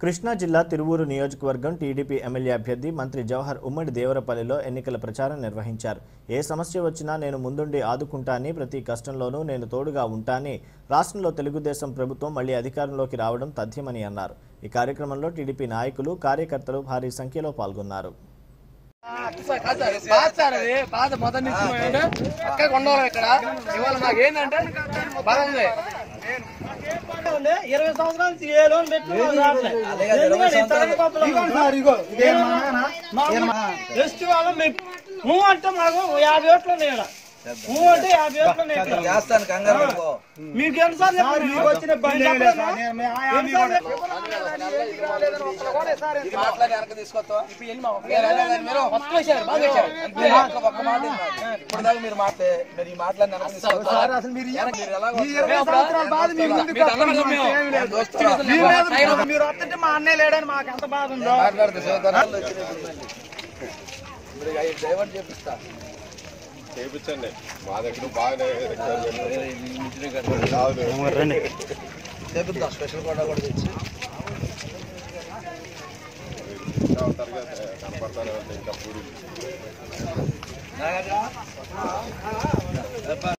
కృష్ణా జిల్లా తిరువూరు నియోజకవర్గం TDP MLA అభ్యర్థి మంత్రి జవహర్ ఉమ్మడి దేవరపల్లిలో ఎన్నికల ప్రచారం నిర్వహించారు. ఏ సమస్య వచ్చినా నేను ముందుండి ఆదుకుంటాని, ప్రతి కష్టంలోనూ నేను తోడుగా ఉంటాని, రాష్ట్రంలో తెలుగుదేశం ప్రభుత్వం మళ్లీ అధికారంలోకి రావడం తథ్యమని అన్నారు. ఈ కార్యక్రమంలో టీడీపీ నాయకులు, కార్యకర్తలు భారీ సంఖ్యలో పాల్గొన్నారు. మా అన్నయ్య లేడని మాకు ఎంత బాధ ఉందో చేయించండి. మా దగ్గర బాగానే చేపిద్దాం. స్పెషల్ కూడా తెచ్చి కనపడతానే ఇంకా పూరి